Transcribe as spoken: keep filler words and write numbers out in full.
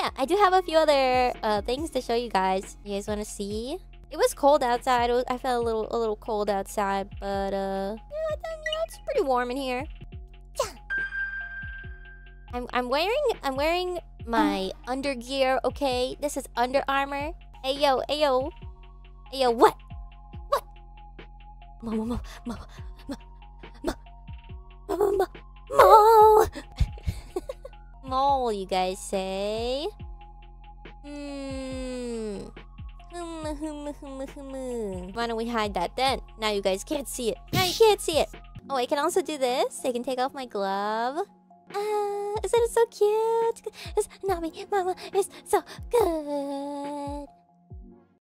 yeah, I do have a few other uh, things to show you guys. You guys want to see? It was cold outside. It was, I felt a little a little cold outside, but uh, yeah, I thought, you know, it's pretty warm in here. Yeah. I'm I'm wearing I'm wearing my undergear. Okay, this is Under Armour. Hey yo, hey yo, hey yo. What? What? Mo mo mo mo mo mo mo mo mo. Mole, you guys say? Hmm. Why don't we hide that then? Now you guys can't see it. Now you can't see it. Oh, I can also do this. I can take off my glove. Ah, isn't it so cute? It's not me, Mama. It's so good.